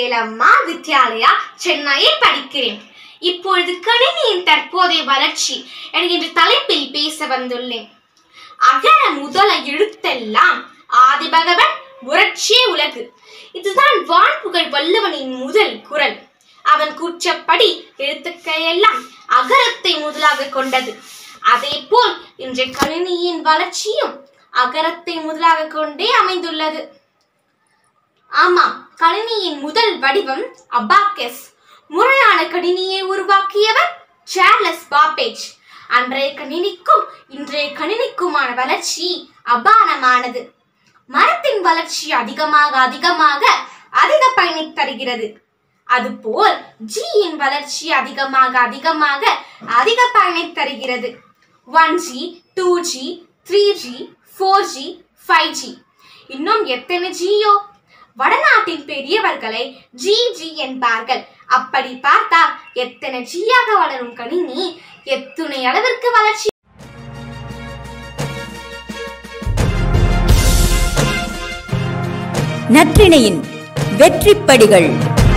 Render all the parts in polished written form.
வேலம்மா வித்யாலயா சென்னையில் படிக்கிறேன். இப்பொழுது கணினியின் தற்போதைய வளர்ச்சி என்கின்ற தலைப்பில் பேச வந்துள்ளேன். அகர முதல எழுத்தெல்லாம் ஆதிபகவன் முரட்சியே உலகு. இதுதான் வான்புகழ் வள்ளுவனின் முதல் குரல். அவன் கூற்றப்படி எழுத்துக்கள் எல்லாம் அகரத்தை முதலாக கொண்டது. அதே போல் இன்றைய கணினியின் வளர்ச்சியும் அகரத்தை முதலாக கொண்டே அமைந்துள்ளது. ஆமாம், கணினியின் முதல் வடிவம் அபாக்கஸ். முறையான கணினியை உருவாக்கியவர் சார்லஸ் பாப்பேஜ். அன்றைய கணினிக்கும் இன்றைய கணினிக்குமான வளர்ச்சி அபாரமானது. மரத்தின் வளர்ச்சி அதிக பயனை தருகிறது. அதுபோல் ஜியின் வளர்ச்சி அதிக பயனை தருகிறது. 1G, 2G, 3G, 4G, 5G, இன்னும் எத்தனை ஜியோ? வடநாட்டின் பெரியவர்களை ஜி என்பார்கள். அப்படி பார்த்தால் எத்தனை ஜியாக வளரும் கணினி எத்துணை அளவிற்கு வளர்ச்சி. நற்றிணையின் வெற்றிப்படிகள்.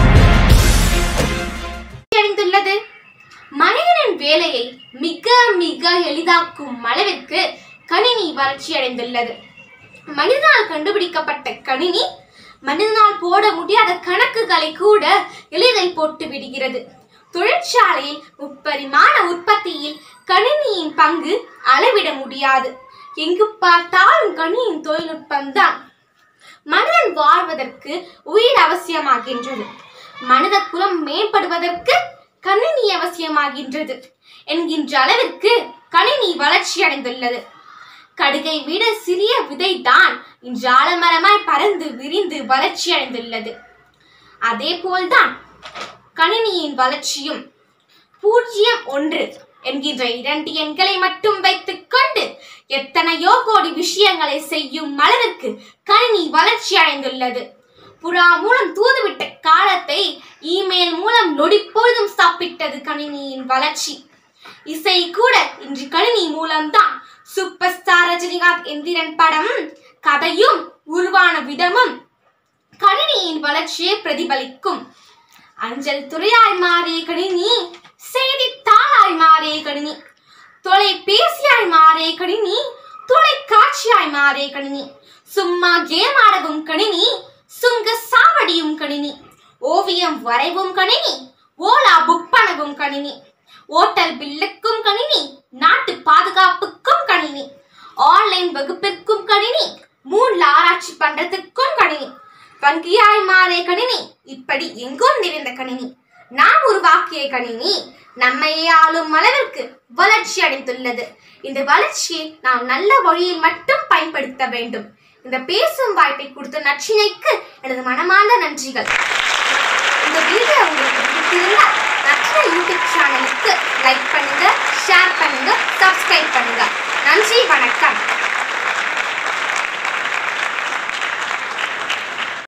மனிதனின் வேலையை மிக மிக எளிதாக்கும் அளவிற்கு கணினி வளர்ச்சி அடைந்துள்ளது. மனிதனால் கண்டுபிடிக்கப்பட்ட கணினி மனிதனால் போட முடியாத கணக்குகளை கூட எளிதில் போட்டு விடுகிறது. தொழிற்சாலையில் முப்பரிமாண உற்பத்தியில் கணினியின் பங்கு அளவிட முடியாது. எங்கு பார்த்தாலும் கணினியின் தொழில்நுட்பம்தான். மனிதன் வாழ்வதற்கு உயிர் அவசியமாகின்றது. மனித குலம் மேம்படுவதற்கு கணினி அவசியமாகின்றது என்கின்ற அளவிற்கு கணினி வளர்ச்சி அடைந்துள்ளது. கடுகை விட சிறிய விதைதான் இன்று ஆலமரமாய் பறந்து விரிந்து வளர்ச்சி அடைந்துள்ளது. அதே போல்தான் கணினியின் வளர்ச்சியும். 0, 1 என்கின்ற 2 எண்களை மட்டும் வைத்துக் கொண்டு எத்தனையோ கோடி விஷயங்களை செய்யும் அளவிற்கு கணினி வளர்ச்சி அடைந்துள்ளது. புறா மூலம் தூதுவிட்ட காலத்தை இமெயில் மூலம் நொடிப்பொழுதும் சாப்பிட்டது கணினியின் வளர்ச்சி. இசை கூட இன்று கணினி மூலம்தான். சூப்பர் ஸ்டார் ரஜினிகாந்த் எந்திரன் படம் கதையும் உருவான விதமும் கணினியின் வளர்ச்சியை பிரதிபலிக்கும். அஞ்சல் துறையாய் மாறிய கணினி, செய்தித்தாளாய் மாறிய கணினி, தொலைபேசியாய் மாறிய கணினி, தொலைக்காட்சியாய் மாறிய கணினி, சும்மா கேம் ஆடவும் கணினி, சுங்க சாவடியும் கணினி, ஓவியம் வரைவும் கணினி, ஓலா புக் பண்ணவும் கணினி, ஓட்டல் பில்லுக்கும் கணினி, நாட்டு பாதுகாப்புக்கும் கணினி, ஆன்லைன் வகுப்பிற்கும் கணினி, மூல ஆராய்ச்சி பண்றதுக்கும் கணினி, வங்கியாய் மாறிய கணினி, இப்படி எங்கும் நிறைந்த கணினி. நாம் உருவாக்கிய கணினி நம்மையே ஆளும் அளவிற்கு வளர்ச்சி அடைந்துள்ளது. இந்த வளர்ச்சியை நாம் நல்ல வழியில் மட்டும் பயன்படுத்த வேண்டும். இந்த பேசும் வாய்ப்பை கொடுத்த நற்றினைக்கு எனது மனமார்ந்த நன்றிகள். இந்த வீடியோ உங்களுக்கு பிடித்திருந்தால் நற்றினை யூடியூப் சேனலுக்கு லைக் பண்ணுங்க, ஷேர் பண்ணுங்க, சப்ஸ்கிரைப் பண்ணுங்க. நன்றி, வணக்கம்.